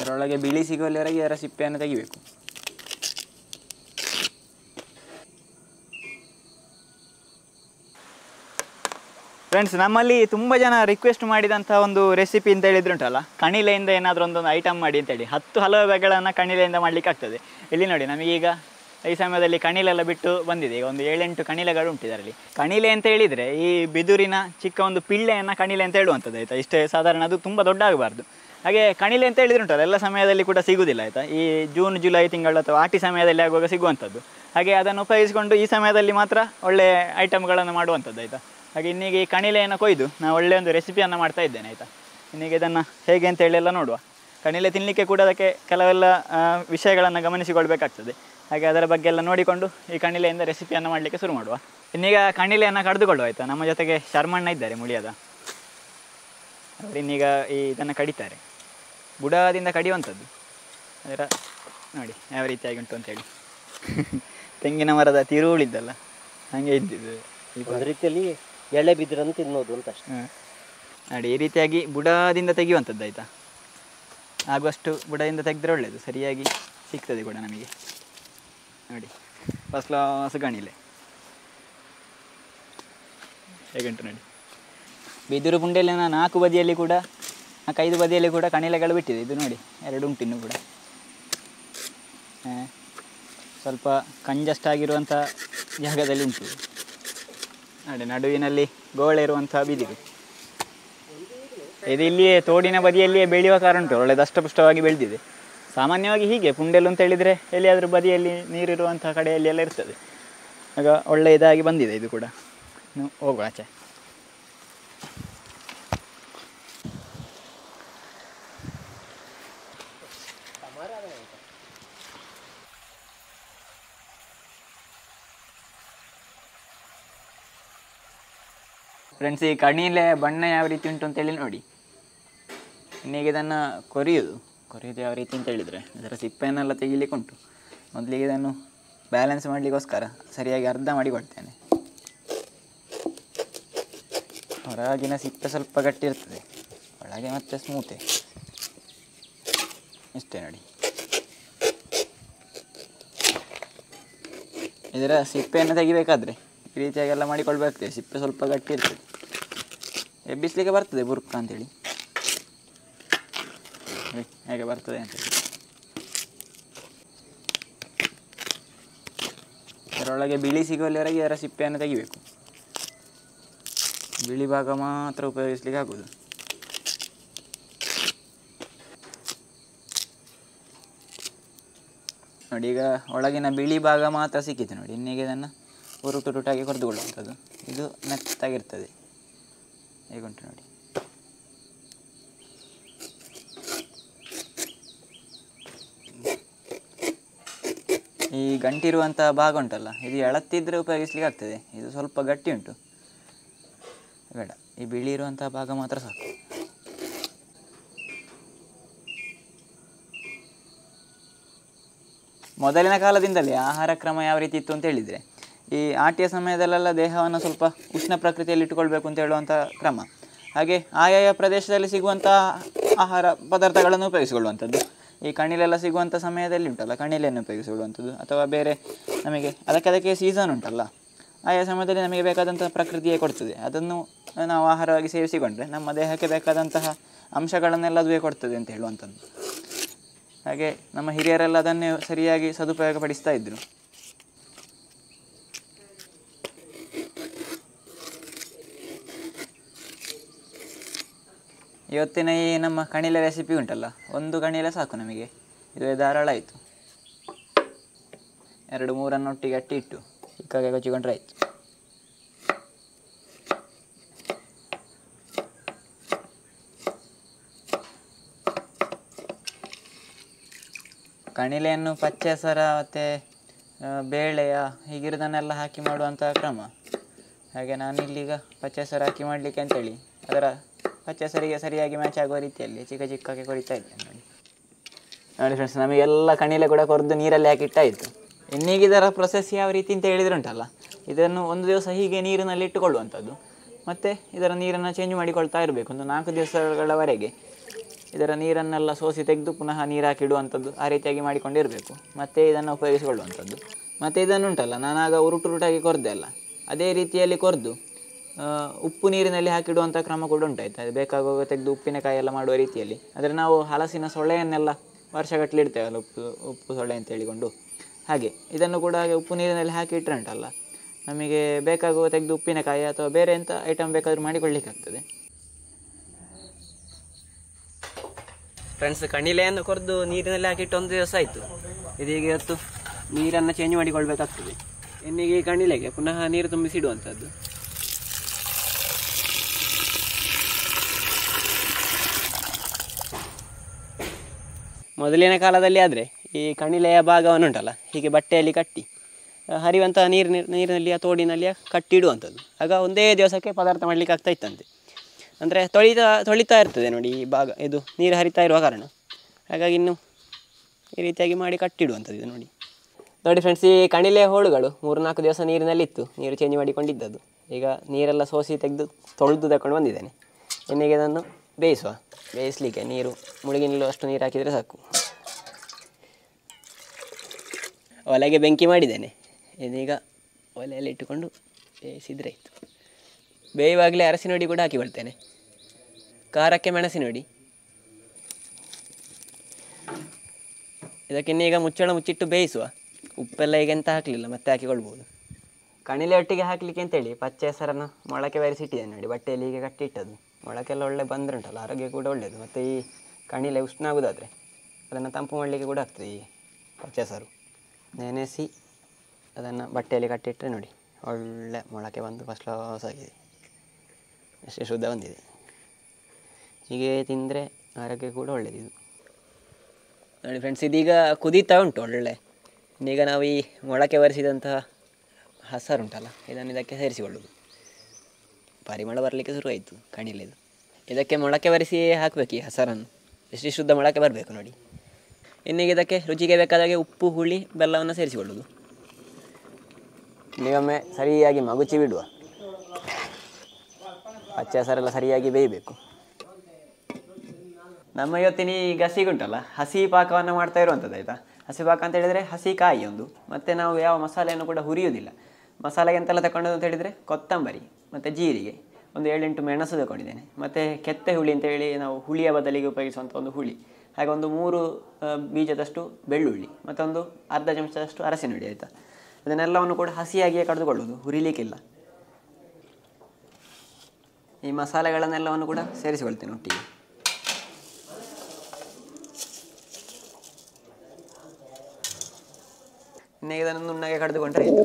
ಅದರೊಳಗೆ ಬಿಳಿ ಸಿಗುವಲ್ಲಿವರೆಗೆ ಇದರ ಸಿಪ್ಪೆಯನ್ನು ತೆಗಿಬೇಕು. ಫ್ರೆಂಡ್ಸ್, ನಮ್ಮಲ್ಲಿ ತುಂಬ ಜನ ರಿಕ್ವೆಸ್ಟ್ ಮಾಡಿದಂಥ ಒಂದು ರೆಸಿಪಿ ಅಂತ ಹೇಳಿದ್ರೆ ಉಂಟಲ್ಲ, ಕಣಿಲೆಯಿಂದ ಏನಾದರೂ ಒಂದೊಂದು ಐಟಮ್ ಮಾಡಿ ಅಂತೇಳಿ 10 ಹಲವೆಗಳನ್ನು ಕಣಿಲೆಯಿಂದ ಮಾಡಲಿಕ್ಕೆ ಆಗ್ತದೆ. ಇಲ್ಲಿ ನೋಡಿ, ನಮಗೀಗ ಈ ಸಮಯದಲ್ಲಿ ಕಣಿಲೆಲ್ಲ ಬಿಟ್ಟು ಬಂದಿದೆ. ಈಗ ಒಂದು 7-8 ಕಣಿಲೆಗಳು ಉಂಟು ಇದರಲ್ಲಿ. ಕಣಿಲೆ ಅಂತ ಹೇಳಿದರೆ ಈ ಬಿದುರಿನ ಚಿಕ್ಕ ಒಂದು ಪಿಳ್ಳೆಯನ್ನು ಕಣಿಲೆ ಅಂತ ಹೇಳುವಂಥದ್ದು, ಆಯಿತಾ. ಇಷ್ಟೇ ಸಾಧಾರಣ, ಅದು ತುಂಬ ದೊಡ್ಡ ಆಗಬಾರ್ದು. ಹಾಗೆ ಕಣಿಲೆ ಅಂತ ಹೇಳಿದ್ರೆ ಉಂಟಲ್ಲ, ಎಲ್ಲ ಸಮಯದಲ್ಲಿ ಕೂಡ ಸಿಗುವುದಿಲ್ಲ, ಆಯಿತಾ. ಈ ಜೂನ್ ಜುಲೈ ತಿಂಗಳು ಅಥವಾ ಆಟಿ ಸಮಯದಲ್ಲಿ ಆಗುವಾಗ ಸಿಗುವಂಥದ್ದು. ಹಾಗೆ ಅದನ್ನು ಉಪಯೋಗಿಸಿಕೊಂಡು ಈ ಸಮಯದಲ್ಲಿ ಮಾತ್ರ ಒಳ್ಳೆಯ ಐಟಮ್ಗಳನ್ನು ಮಾಡುವಂಥದ್ದು, ಆಯಿತಾ. ಹಾಗೆ ಇನ್ನೀಗ ಈ ಕಣಿಲೆಯನ್ನು ಕೊಯ್ದು ನಾನು ಒಳ್ಳೆಯ ಒಂದು ರೆಸಿಪಿಯನ್ನು ಮಾಡ್ತಾ ಇದ್ದೇನೆ, ಆಯಿತಾ. ಇನ್ನೀಗ ಇದನ್ನು ಹೇಗೆ ಅಂತೇಳಿ ಎಲ್ಲ ನೋಡುವ. ಕಣಿಲೆ ತಿನ್ನಲಿಕ್ಕೆ ಕೂಡ ಅದಕ್ಕೆ ಕೆಲವೆಲ್ಲ ವಿಷಯಗಳನ್ನು ಗಮನಿಸಿಕೊಳ್ಬೇಕಾಗ್ತದೆ. ಹಾಗೆ ಅದರ ಬಗ್ಗೆ ಎಲ್ಲ ನೋಡಿಕೊಂಡು ಈ ಕಣಿಲೆಯಿಂದ ರೆಸಿಪಿಯನ್ನು ಮಾಡಲಿಕ್ಕೆ ಶುರು ಮಾಡುವ. ಇನ್ನೀಗ ಕಣಿಲೆಯನ್ನು ಕಡಿದುಕೊಳ್ಳುವ, ಆಯಿತಾ. ನಮ್ಮ ಜೊತೆಗೆ ಶರ್ಮಣ್ಣ ಇದ್ದಾರೆ, ಮುಳಿಯದ. ಅವರು ಇನ್ನೀಗ ಇದನ್ನು ಕಡಿತಾರೆ. ಬುಡದಿಂದ ಕಡಿಯುವಂಥದ್ದು. ಅದರ ನೋಡಿ ಯಾವ ರೀತಿಯಾಗಿ ಉಂಟು ಅಂತೇಳಿ. ತೆಂಗಿನ ಮರದ ತಿರುಳಿದ್ದಲ್ಲ, ಹಾಗೆ ಇದ್ದಿದ್ದು. ಒಂದು ರೀತಿಯಲ್ಲಿ ಎಳೆ ಬಿದ್ದಿರನ್ನು ತಿನ್ನೋದು ಅಂತ ಅಷ್ಟೇ. ನೋಡಿ, ಈ ರೀತಿಯಾಗಿ ಬುಡದಿಂದ ತೆಗೆಯುವಂಥದ್ದು, ಆಯಿತಾ. ಆಗುವಷ್ಟು ಬುಡದಿಂದ ತೆಗೆದ್ರೆ ಒಳ್ಳೆಯದು, ಸರಿಯಾಗಿ ಸಿಗ್ತದೆ ಕೂಡ ನಮಗೆ. ನೋಡಿ, ಫಸ್ಟ್ ಕ್ಲಾಸ್ ಕಣಿಲೆ ಹೇಗುಂಟು ನೋಡಿ. ಬಿದಿರು ಪುಂಡೆಯಲ್ಲಿನ 4 ಬದಿಯಲ್ಲಿ ಕೂಡ 5 ಬದಿಯಲ್ಲಿ ಕೂಡ ಕಣಿಲೆಗಳು ಬಿಟ್ಟಿದೆ. ಇದು ನೋಡಿ, 2 ಉಂಟು ಇನ್ನೂ ಕೂಡ. ಸ್ವಲ್ಪ ಕಂಜಸ್ಟ್ ಆಗಿರುವಂಥ ಜಾಗದಲ್ಲಿ ಉಂಟು. ನೋಡಿ, ನಡುವಿನಲ್ಲಿ ಗೋಳೆ ಇರುವಂಥ ಬಿದಿರು ಇದು. ಇಲ್ಲಿಯೇ ತೋಡಿನ ಬದಿಯಲ್ಲಿಯೇ ಬೆಳೆಯುವ ಕಾರಣ ಉಂಟು, ಒಳ್ಳೆ ದಷ್ಟಪುಷ್ಟವಾಗಿ ಬೆಳೆದಿದೆ. ಸಾಮಾನ್ಯವಾಗಿ ಹೀಗೆ ಪುಂಡೆಲು ಅಂತ ಹೇಳಿದರೆ ಎಲ್ಲಿಯಾದರೂ ಬದಿಯಲ್ಲಿ ನೀರಿರುವಂಥ ಕಡೆಯಲ್ಲಿ ಎಲ್ಲ ಇರ್ತದೆ. ಆಗ ಒಳ್ಳೆ ಇದಾಗಿ ಬಂದಿದೆ ಇದು ಕೂಡ. ಇನ್ನು ಹೋಗುವ ಆಚೆ. ಫ್ರೆಂಡ್ಸ್, ಈ ಕಣಿಲೆ ಬಣ್ಣ ಯಾವ ರೀತಿ ಉಂಟು ಅಂತೇಳಿ ನೋಡಿ. ಇನ್ನೀಗ ಇದನ್ನು ಕೊರಿಯೋದು ಯಾವ ರೀತಿ ಅಂತ ಹೇಳಿದರೆ, ಇದರ ಸಿಪ್ಪೆಯನ್ನೆಲ್ಲ ತೆಗಿಲಿಕ್ಕೆ ಉಂಟು. ಮೊದಲಿಗೆ ಇದನ್ನು ಬ್ಯಾಲೆನ್ಸ್ ಮಾಡಲಿಕ್ಕೋಸ್ಕರ ಸರಿಯಾಗಿ ಅರ್ಧ ಮಾಡಿಕೊಳ್ತೇನೆ. ಹೊರಗಿನ ಸಿಪ್ಪೆ ಸ್ವಲ್ಪ ಗಟ್ಟಿ ಇರ್ತದೆ, ಒಳಗೆ ಮತ್ತೆ ಸ್ಮೂತೆ. ಇಷ್ಟೇ ನೋಡಿ. ಇದರ ಸಿಪ್ಪೆಯನ್ನು ತೆಗಿಬೇಕಾದ್ರೆ ಈ ರೀತಿಯಾಗೆಲ್ಲ ಮಾಡಿಕೊಳ್ಬೇಕಾಗ್ತದೆ. ಸಿಪ್ಪೆ ಸ್ವಲ್ಪ ಗಟ್ಟಿ ಇರ್ತದೆ, ಎಬ್ಬಿಸಲಿಕ್ಕೆ ಬರ್ತದೆ ಬುರ್ಕ ಅಂತೇಳಿ. ಹೇಗೆ ಬರ್ತದೆ ಅಂತೇಳಿ. ಇದರೊಳಗೆ ಬಿಳಿ ಸಿಗುವಲ್ಲಿವರೆಗೆ ಇದರ ಸಿಪ್ಪೆಯನ್ನು ತೆಗಿಬೇಕು. ಬಿಳಿ ಭಾಗ ಮಾತ್ರ ಉಪಯೋಗಿಸ್ಲಿಕ್ಕೆ ಆಗೋದು. ನೋಡಿ, ಈಗ ಒಳಗಿನ ಬಿಳಿ ಭಾಗ ಮಾತ್ರ ಸಿಕ್ಕಿತು ನೋಡಿ. ಇನ್ನೀಗ ಇದನ್ನು ಉರುಟುರುಟಾಗಿ ಕೊರೆದುಕೊಳ್ಳುವಂಥದ್ದು. ಇದು ಮೆತ್ತಾಗಿರ್ತದೆ. ಹೇಗುಂಟು ನೋಡಿ. ಈ ಗಂಟಿರುವಂಥ ಭಾಗ ಉಂಟಲ್ಲ, ಇದು ಎಳತ್ತಿದ್ರೆ ಉಪಯೋಗಿಸ್ಲಿಕ್ಕೆ ಆಗ್ತದೆ. ಇದು ಸ್ವಲ್ಪ ಗಟ್ಟಿ ಉಂಟು, ಬೇಡ. ಈ ಬಿಳಿ ಇರುವಂಥ ಭಾಗ ಮಾತ್ರ ಸಾಕು. ಮೊದಲಿನ ಕಾಲದಿಂದಲೇ ಆಹಾರ ಕ್ರಮ ಯಾವ ರೀತಿ ಇತ್ತು ಅಂತ ಹೇಳಿದರೆ, ಈ ಆಟಿಯ ಸಮಯದಲ್ಲೆಲ್ಲ ದೇಹವನ್ನು ಸ್ವಲ್ಪ ಉಷ್ಣ ಪ್ರಕೃತಿಯಲ್ಲಿ ಇಟ್ಟುಕೊಳ್ಬೇಕು ಅಂತ ಹೇಳುವಂಥ ಕ್ರಮ. ಹಾಗೆ ಆಯಾಯ ಪ್ರದೇಶದಲ್ಲಿ ಸಿಗುವಂಥ ಆಹಾರ ಪದಾರ್ಥಗಳನ್ನು ಉಪಯೋಗಿಸಿಕೊಳ್ಳುವಂಥದ್ದು. ಈ ಕಣಿಲೆಲ್ಲ ಸಿಗುವಂಥ ಸಮಯದಲ್ಲಿ ಉಂಟಲ್ಲ, ಕಣಿಲೆಯನ್ನು ಉಪಯೋಗಿಸಿಕೊಳ್ಳುವಂಥದ್ದು. ಅಥವಾ ಬೇರೆ ನಮಗೆ ಅದಕ್ಕೆ ಸೀಸನ್ ಉಂಟಲ್ಲ, ಆಯಾ ಸಮಯದಲ್ಲಿ ನಮಗೆ ಬೇಕಾದಂಥ ಪ್ರಕೃತಿಯೇ ಕೊಡ್ತದೆ. ಅದನ್ನು ನಾವು ಆಹಾರವಾಗಿ ಸೇವಿಸಿಕೊಂಡ್ರೆ ನಮ್ಮ ದೇಹಕ್ಕೆ ಬೇಕಾದಂತಹ ಅಂಶಗಳನ್ನೆಲ್ಲ ಅದುವೇ ಕೊಡ್ತದೆ ಅಂತ ಹೇಳುವಂಥದ್ದು. ಹಾಗೆ ನಮ್ಮ ಹಿರಿಯರೆಲ್ಲ ಅದನ್ನೇ ಸರಿಯಾಗಿ ಸದುಪಯೋಗ ಪಡಿಸ್ತಾ ಇದ್ದರು. ಇವತ್ತಿನ ಈ ನಮ್ಮ ಕಣಿಲೆ ರೆಸಿಪಿ ಉಂಟಲ್ಲ, ಒಂದು ಕಣಿಲೆ ಸಾಕು ನಮಗೆ. ಇದು ಧಾರಾಳ ಆಯಿತು. 2-3 ಒಟ್ಟಿಗೆ ಅಟ್ಟಿ ಇಟ್ಟು ಚಿಕ್ಕಾಗೆ ಕೊಚ್ಚಿಕೊಂಡ್ರೆ ಆಯಿತು. ಕಣಿಲೆಯನ್ನು ಪಚ್ಚೆ ಹೆಸರ ಮತ್ತು ಬೇಳೆಯ ಹೀಗಿರೋದನ್ನೆಲ್ಲ ಹಾಕಿ ಮಾಡುವಂಥ ಕ್ರಮ. ಹಾಗೆ ನಾನಿಲ್ಲೀಗ ಪಚ್ಚೆ ಹೆಸರು ಹಾಕಿ ಮಾಡಲಿಕ್ಕೆ ಅಂತೇಳಿ ಅದರ ಪಚ್ಚೆ ಹೆಸರಿಗೆ ಸರಿಯಾಗಿ ಮ್ಯಾಚ್ ಆಗುವ ರೀತಿಯಲ್ಲಿ ಚಿಕ್ಕಕ್ಕೆ ಕೊರಿತಾ ಇದ್ದೇನೆ ನೋಡಿ. ನೋಡಿ ಫ್ರೆಂಡ್ಸ್, ನಮಗೆಲ್ಲ ಕಣಿಲೆ ಕೂಡ ಕೊರೆದು ನೀರಲ್ಲಿ ಹಾಕಿಟ್ಟಾಯಿತು. ಇನ್ನೀಗ ಇದರ ಪ್ರೊಸೆಸ್ ಯಾವ ರೀತಿ ಅಂತ ಹೇಳಿದ್ರೆ ಉಂಟಲ್ಲ, ಇದನ್ನು ಒಂದು ದಿವಸ ಹೀಗೆ ನೀರಿನಲ್ಲಿ ಇಟ್ಟುಕೊಳ್ಳುವಂಥದ್ದು. ಮತ್ತು ಇದರ ನೀರನ್ನು ಚೇಂಜ್ ಮಾಡಿಕೊಳ್ತಾ ಇರಬೇಕು ಒಂದು 4 ದಿವಸಗಳವರೆಗೆ. ಇದರ ನೀರನ್ನೆಲ್ಲ ಸೋಸಿ ತೆಗೆದು ಪುನಃ ನೀರು ಹಾಕಿಡುವಂಥದ್ದು, ಆ ರೀತಿಯಾಗಿ ಮಾಡಿಕೊಂಡಿರಬೇಕು. ಮತ್ತು ಇದನ್ನು ಉಪಯೋಗಿಸಿಕೊಳ್ಳುವಂಥದ್ದು. ಮತ್ತು ಇದನ್ನುಂಟಲ್ಲ, ನಾನಾಗ ಉರುಟಾಗಿ ಕೊರೆದೆ ಅಲ್ಲ, ಅದೇ ರೀತಿಯಲ್ಲಿ ಕೊರೆದು ಉಪ್ಪು ನೀರಿನಲ್ಲಿ ಹಾಕಿಡುವಂಥ ಕ್ರಮ ಕೂಡ ಉಂಟಾಯ್ತು. ಅದು ಬೇಕಾಗುವಾಗ ತೆಗೆದು ಉಪ್ಪಿನಕಾಯಿ ಎಲ್ಲ ಮಾಡುವ ರೀತಿಯಲ್ಲಿ. ಆದರೆ ನಾವು ಹಲಸಿನ ಸೊಳ್ಳೆಯನ್ನೆಲ್ಲ ವರ್ಷಗಟ್ಟಲೆ ಇಡ್ತೇವಲ್ಲ, ಉಪ್ಪು ಸೊಳ್ಳೆ ಅಂತ ಹೇಳಿಕೊಂಡು, ಹಾಗೆ ಇದನ್ನು ಕೂಡ ಹಾಗೆ ಉಪ್ಪು ನೀರಿನಲ್ಲಿ ಹಾಕಿ ಇಟ್ಟರೆ ಉಂಟಲ್ಲ, ನಮಗೆ ಬೇಕಾಗುವ ತೆಗೆದು ಉಪ್ಪಿನಕಾಯಿ ಅಥವಾ ಬೇರೆ ಎಂಥ ಐಟಮ್ ಬೇಕಾದರೂ ಮಾಡಿಕೊಳ್ಳಿಕ್ಕಾಗ್ತದೆ. ಫ್ರೆಂಡ್ಸ್, ಕಣಿಲೆಯನ್ನು ಕೊರೆದು ನೀರಿನಲ್ಲಿ ಹಾಕಿಟ್ಟು 1 ದಿವಸ ಆಯಿತು. ಇದೀಗ ಇವತ್ತು ನೀರನ್ನು ಚೇಂಜ್ ಮಾಡಿಕೊಳ್ಬೇಕಾಗ್ತದೆ. ಇನ್ನೀಗ ಕಣಿಲೆಗೆ ಪುನಃ ನೀರು ತುಂಬಿಸಿಡುವಂಥದ್ದು. ಮೊದಲಿನ ಕಾಲದಲ್ಲಿ ಆದರೆ ಈ ಕಣಿಲೆಯ ಭಾಗವನ್ನುಂಟಲ್ಲ ಹೀಗೆ ಬಟ್ಟೆಯಲ್ಲಿ ಕಟ್ಟಿ ಹರಿಯುವಂಥ ನೀರಿನಲ್ಲಿ ಆ ತೋಡಿನಲ್ಲಿ ಕಟ್ಟಿಡುವಂಥದ್ದು. ಆಗ ಒಂದೇ ದಿವಸಕ್ಕೆ ಪದಾರ್ಥ ಮಾಡಲಿಕ್ಕೆ ಆಗ್ತಾ ಇತ್ತಂತೆ. ಅಂದರೆ ತೊಳಿತಾ ಇರ್ತದೆ ನೋಡಿ ಈ ಭಾಗ, ಇದು ನೀರು ಹರಿತಾ ಇರುವ ಕಾರಣ. ಹಾಗಾಗಿ ಇನ್ನು ಈ ರೀತಿಯಾಗಿ ಮಾಡಿ ಕಟ್ಟಿಡುವಂಥದ್ದು. ಇದು ನೋಡಿ ಫ್ರೆಂಡ್ಸ್, ಈ ಕಣಿಲೆಯ ಹೋಳುಗಳು 3-4 ದಿವಸ ನೀರಿನಲ್ಲಿತ್ತು, ನೀರು ಚೇಂಜ್ ಮಾಡಿಕೊಂಡಿದ್ದದ್ದು. ಈಗ ನೀರೆಲ್ಲ ಸೋಸಿ ತೆಗೆದು ತೊಳೆದು ತಗೊಂಡು ಬಂದಿದ್ದೇನೆ. ಇನ್ನೀಗ ಇದನ್ನು ಬೇಯಿಸಲಿಕ್ಕೆ ನೀರು ಮುಳುಗಿ ನಿಲ್ಲುವಷ್ಟು ನೀರು ಹಾಕಿದರೆ ಸಾಕು. ಒಲೆಗೆ ಬೆಂಕಿ ಮಾಡಿದ್ದೇನೆ. ಇದೀಗ ಒಲೆಯಲ್ಲಿ ಇಟ್ಟುಕೊಂಡು ಬೇಯಿಸಿದರೆ ಆಯಿತು. ಬೇಯುವಾಗಲೇ ಅರಸಿನ ಹುಡಿ ಕೂಡ ಹಾಕಿಕೊಳ್ತೇನೆ. ಖಾರಕ್ಕೆ ಮೆಣಸಿನ ಹುಡಿ. ಇದಕ್ಕಿನ್ನೀಗ ಮುಚ್ಚಳ ಮುಚ್ಚಿಟ್ಟು ಬೇಯಿಸುವ. ಉಪ್ಪೆಲ್ಲ ಈಗ ಎಂತ ಹಾಕಲಿಲ್ಲ, ಮತ್ತೆ ಹಾಕಿಕೊಳ್ಬೋದು. ಕಣಿಲೆ ಒಟ್ಟಿಗೆ ಹಾಕಲಿಕ್ಕೆ ಅಂತೇಳಿ ಪಚ್ಚೆ ಹೆಸರನ್ನು ಮೊಳಕೆ ಬೆರೆಸಿಟ್ಟಿದ್ದೇನೆ ನೋಡಿ, ಬಟ್ಟೆಯಲ್ಲಿ ಹೀಗೆ ಕಟ್ಟಿಟ್ಟದ್ದು. ಮೊಳಕೆಲ್ಲ ಒಳ್ಳೆ ಬಂದ್ರುಂಟಲ್ಲ, ಆರೋಗ್ಯ ಕೂಡ ಒಳ್ಳೆಯದು. ಮತ್ತು ಈ ಕಣಿಲೆ ಉಷ್ಣ ಆಗೋದಾದರೆ ಅದನ್ನು ತಂಪು ಮಾಡಲಿಕ್ಕೆ ಕೂಡ ಆಗ್ತದೆ. ಈ ಪಚ್ಚೆ ಹೆಸರು ನೆನೆಸಿ ಅದನ್ನು ಬಟ್ಟೆಯಲ್ಲಿ ಕಟ್ಟಿಟ್ಟರೆ ನೋಡಿ ಒಳ್ಳೆ ಮೊಳಕೆ ಬಂದು ಫಸ್ಟ್ ಕ್ಲಾಸ್ ಆಗಿದೆ, ಅಷ್ಟೇ ಶುದ್ಧ ಬಂದಿದೆ. ಹೀಗೆ ತಿಂದರೆ ಆರೋಗ್ಯ ಕೂಡ ಒಳ್ಳೆಯದು. ನೋಡಿ ಫ್ರೆಂಡ್ಸ್, ಇದೀಗ ಕುದೀತಾ ಉಂಟು ಒಳ್ಳೆ. ಇನ್ನೀಗ ನಾವು ಈ ಮೊಳಕೆ ಬರೆಸಿದಂತಹ ಹಸರುಂಟಲ್ಲ, ಇದನ್ನು ಇದಕ್ಕೆ ಸೇರಿಸಿಕೊಳ್ಳೋದು. ಪರಿಮಳ ಬರಲಿಕ್ಕೆ ಶುರುವಾಯಿತು ಕಣಿಲೆದು. ಇದಕ್ಕೆ ಮೊಳಕೆ ಬರೆಸಿ ಹಾಕಬೇಕು ಈ ಹಸರನ್ನು, ಎಷ್ಟು ಶುದ್ಧ ಮೊಳಕೆ ಬರಬೇಕು ನೋಡಿ. ಇನ್ನೀಗ ಇದಕ್ಕೆ ರುಚಿಗೆ ಬೇಕಾದಾಗೆ ಉಪ್ಪು, ಹುಳಿ, ಬೆಲ್ಲವನ್ನು ಸೇರಿಸಿಕೊಳ್ಳೋದು. ನೀವೊಮ್ಮೆ ಸರಿಯಾಗಿ ಮಗುಚಿ ಬಿಡುವ. ಪಚ್ಚೆ ಹಸರೆಲ್ಲ ಸರಿಯಾಗಿ ಬೇಯಬೇಕು. ನಮ್ಮ ಇವತ್ತಿನ ಈ ಗಸಿಗುಂಟಲ್ಲ ಹಸಿ ಪಾಕವನ್ನು ಮಾಡ್ತಾ ಇರುವಂಥದ್ದು ಆಯಿತಾ. ಹಸಿ ಪಾಕ ಅಂತ ಹೇಳಿದರೆ ಹಸಿ ಕಾಯಿ ಒಂದು, ಮತ್ತು ನಾವು ಯಾವ ಮಸಾಲೆಯನ್ನು ಕೂಡ ಹುರಿಯೋದಿಲ್ಲ. ಮಸಾಲೆಗೆ ಎಂತೆಲ್ಲ ತಗೊಂಡು ಅಂತ ಹೇಳಿದರೆ ಕೊತ್ತಂಬರಿ ಮತ್ತು ಜೀರಿಗೆ, ಒಂದು 7-8 ಮೆಣಸು ತಗೊಂಡಿದ್ದೇನೆ. ಮತ್ತು ಕೆತ್ತೆ ಹುಳಿ ಅಂತೇಳಿ ನಾವು ಹುಳಿಯ ಬದಲಿಗೆ ಉಪಯೋಗಿಸುವಂಥ ಒಂದು ಹುಳಿ, ಹಾಗೆ ಒಂದು 3 ಬೀಜದಷ್ಟು ಬೆಳ್ಳುಳ್ಳಿ, ಮತ್ತೊಂದು ಅರ್ಧ ಚಮಚದಷ್ಟು ಅರಸಿನ ಹುಳಿ ಆಯಿತಾ. ಅದನ್ನೆಲ್ಲವನ್ನು ಕೂಡ ಹಸಿಯಾಗಿಯೇ ಕಡಿದುಕೊಳ್ಳೋದು, ಹುರಿಲಿಕ್ಕಿಲ್ಲ. ಈ ಮಸಾಲೆಗಳನ್ನೆಲ್ಲವನ್ನು ಕೂಡ ಸೇರಿಸಿಕೊಳ್ತೇನೆ ಒಟ್ಟಿಗೆ. ಇನ್ನೇ ಇದನ್ನು ನುಣ್ಣಗೆ ಕಡಿದುಕೊಂಡ್ರೆ ಆಯಿತು.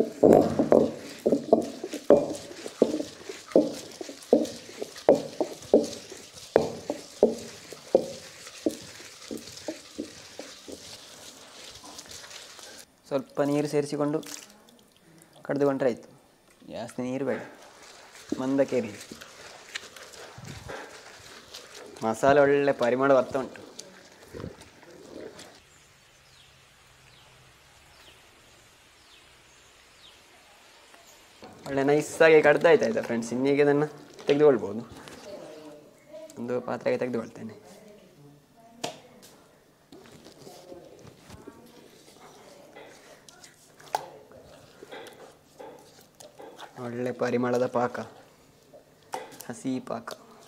ಸ್ವಲ್ಪ ನೀರು ಸೇರಿಸಿಕೊಂಡು ಕಡಿದುಕೊಂಡ್ರೆ ಆಯಿತು. ಜಾಸ್ತಿ ನೀರು ಬೇಡ, ಮಂದಕ್ಕೆ ಇರಲಿ. ಮಸಾಲೆ ಒಳ್ಳೆ ಪರಿಮಳ ಬರ್ತಾ ಉಂಟು. ಒಳ್ಳೆ ನೈಸಾಗಿ ಕಡ್ದಾಯ್ತಾಯ್ತಾ ಫ್ರೆಂಡ್ಸ್. ಇನ್ನೀಗ ಇದನ್ನು ತೆಗೆದುಕೊಳ್ಬೋದು. ಒಂದು ಪಾತ್ರೆಗೆ ತೆಗೆದುಕೊಳ್ತೇನೆ. ಒಳ್ಳೆ ಪರಿಮಳದ ಪಾಕ, ಹಸಿ ಪಾಕ.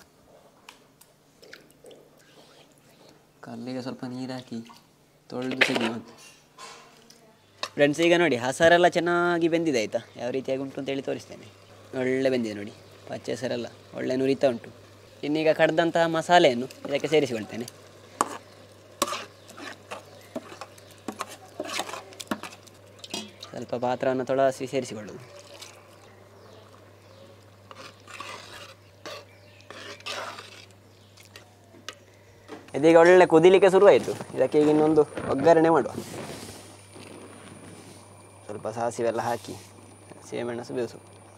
ಕಲ್ಲಿಗೆ ಸ್ವಲ್ಪ ನೀರು ಹಾಕಿ ತೊಳೆದು ತೆಗೆಯುವಂತೆ. ಫ್ರೆಂಡ್ಸ್, ಈಗ ನೋಡಿ ಹಸರೆಲ್ಲ ಚೆನ್ನಾಗಿ ಬೆಂದಿದೆ ಆಯಿತಾ. ಯಾವ ರೀತಿಯಾಗಿ ಉಂಟು ಅಂತೇಳಿ ತೋರಿಸ್ತೇನೆ. ಒಳ್ಳೆ ಬೆಂದಿದೆ ನೋಡಿ, ಪಚ್ಚೆ ಹೆಸರೆಲ್ಲ ಒಳ್ಳೆ ನುರಿತಾ ಉಂಟು. ಇನ್ನೀಗ ಕಡ್ದಂತಹ ಮಸಾಲೆಯನ್ನು ಇದಕ್ಕೆ ಸೇರಿಸಿಕೊಳ್ತೇನೆ. ಸ್ವಲ್ಪ ಪಾತ್ರವನ್ನು ತೊಳಸಿ ಸೇರಿಸಿಕೊಳ್ಳುವುದು. ಇದೀಗ ಒಳ್ಳೆ ಕುದಿಲಿಕ್ಕೆ ಶುರುವಾಯಿತು. ಇದಕ್ಕೆ ಈಗ ಇನ್ನೊಂದು ಒಗ್ಗರಣೆ ಮಾಡುವ. ಸ್ವಲ್ಪ ಸಾಸಿವೆಲ್ಲ ಹಾಕಿ ಸಿಹಿಮೆಣಸು ಬೇಯಿಸು.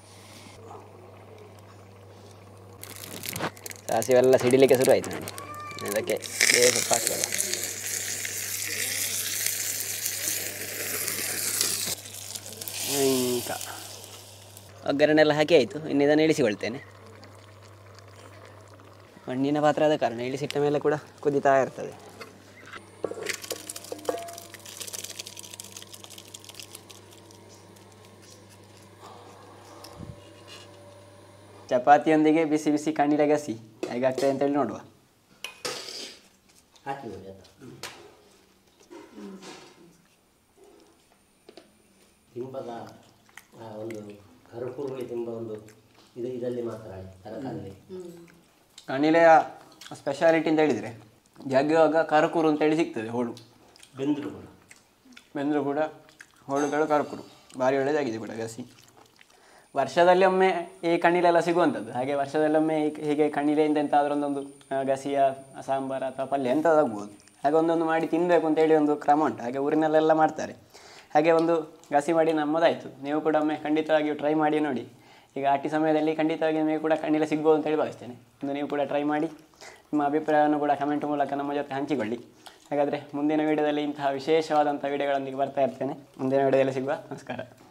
ಸಾಸಿವೆಲ್ಲ ಸಿಡಿಲಿಕ್ಕೆ ಶುರುವಾಯಿತು ನೋಡಿ. ಇದಕ್ಕೆ ಬೇರೆ ಸ್ವಲ್ಪ ಹಾಕುವ. ಈಗ ಒಗ್ಗರಣೆ ಎಲ್ಲ ಹಾಕಿ ಆಯಿತು. ಇನ್ನು ಇದನ್ನು ಇಳಿಸಿಕೊಳ್ತೇನೆ. ಮಣ್ಣಿನ ಪಾತ್ರ ಆದ ಕಾರಣ ಇಳಿಸಿಟ್ಟ ಮೇಲೆ ಕೂಡ ಕುದೀತಾ ಇರ್ತದೆ. ಚಪಾತಿಯೊಂದಿಗೆ ಬಿಸಿ ಬಿಸಿ ಕಣ್ಣಿಲೆ ಗಸಿ ಹೇಗಾಗ್ತದೆ ಅಂತೇಳಿ ನೋಡುವ. ತಿಂಬದ ಒಂದು ಕರುಕುರುಳಿ ತಿಂಬ ಒಂದು ಇದರಲ್ಲಿ ಮಾತ್ರ ತರಕಾರಿ ಕಣಿಲೆಯ ಸ್ಪೆಷಾಲಿಟಿ ಅಂತ ಹೇಳಿದರೆ ಜಗ್ಗುವಾಗ ಕರಕುರು ಅಂತೇಳಿ ಸಿಗ್ತದೆ. ಹೋಳು ಬೆಂದರು ಕೂಡ ಹೋಳುಗಳು ಕರಕುರು ಭಾರಿ ಒಳ್ಳೆಯದಾಗಿದೆ ಕೂಡ ಗಸಿ. ವರ್ಷದಲ್ಲಿ ಒಮ್ಮೆ ಈ ಕಣ್ಣಿಲೆಲ್ಲ ಸಿಗುವಂಥದ್ದು. ಹಾಗೆ ವರ್ಷದಲ್ಲೊಮ್ಮೆ ಹೀಗೆ ಕಣ್ಣಿಲೆಯಿಂದ ಎಂತಾದರೂ ಒಂದೊಂದು ಗಸಿಯ ಸಾಂಬಾರು ಅಥವಾ ಪಲ್ಯ ಎಂಥದ್ದಾಗ್ಬೋದು. ಹಾಗೆ ಒಂದೊಂದು ಮಾಡಿ ತಿನ್ನಬೇಕು ಅಂತೇಳಿ ಒಂದು ಕ್ರಮ ಉಂಟು. ಹಾಗೆ ಊರಿನಲ್ಲೆಲ್ಲ ಮಾಡ್ತಾರೆ. ಹಾಗೆ ಒಂದು ಗಸಿ ಮಾಡಿ ನಮ್ಮದಾಯಿತು. ನೀವು ಕೂಡ ಒಮ್ಮೆ ಖಂಡಿತವಾಗಿಯೂ ಟ್ರೈ ಮಾಡಿ ನೋಡಿ. ಈಗ ಆಟಿ ಸಮಯದಲ್ಲಿ ಖಂಡಿತವಾಗಿ ನಿಮಗೆ ಕೂಡ ಕಣ್ಣಿಲೆ ಸಿಗ್ಬೋದು ಅಂತೇಳಿ ಭಾವಿಸ್ತೇನೆ. ಒಂದು ನೀವು ಕೂಡ ಟ್ರೈ ಮಾಡಿ ನಿಮ್ಮ ಅಭಿಪ್ರಾಯವನ್ನು ಕೂಡ ಕಮೆಂಟ್ ಮೂಲಕ ನಮ್ಮ ಜೊತೆ ಹಂಚಿಕೊಳ್ಳಿ. ಹಾಗಾದರೆ ಮುಂದಿನ ವೀಡಿಯೋದಲ್ಲಿ ಇಂತಹ ವಿಶೇಷವಾದಂಥ ವೀಡಿಯೋಗಳೊಂದಿಗೆ ಬರ್ತಾ ಇರ್ತೇನೆ. ಮುಂದಿನ ವೀಡಿಯೋದಲ್ಲಿ ಸಿಗುವ. ನಮಸ್ಕಾರ.